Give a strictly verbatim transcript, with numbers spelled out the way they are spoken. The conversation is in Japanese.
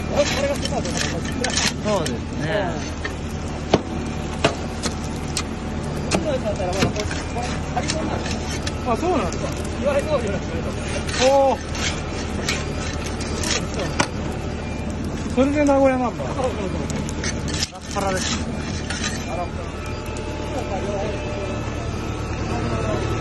そうですね。 あ、そうなんですか。言われ通りよろしく。おお。それで名古屋ナンバー。 ラッパラですね。